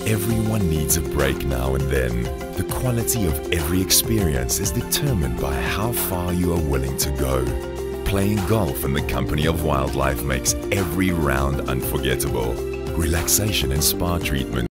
Everyone needs a break now and then. The quality of every experience is determined by how far you are willing to go. Playing golf in the company of wildlife makes every round unforgettable. Relaxation and spa treatment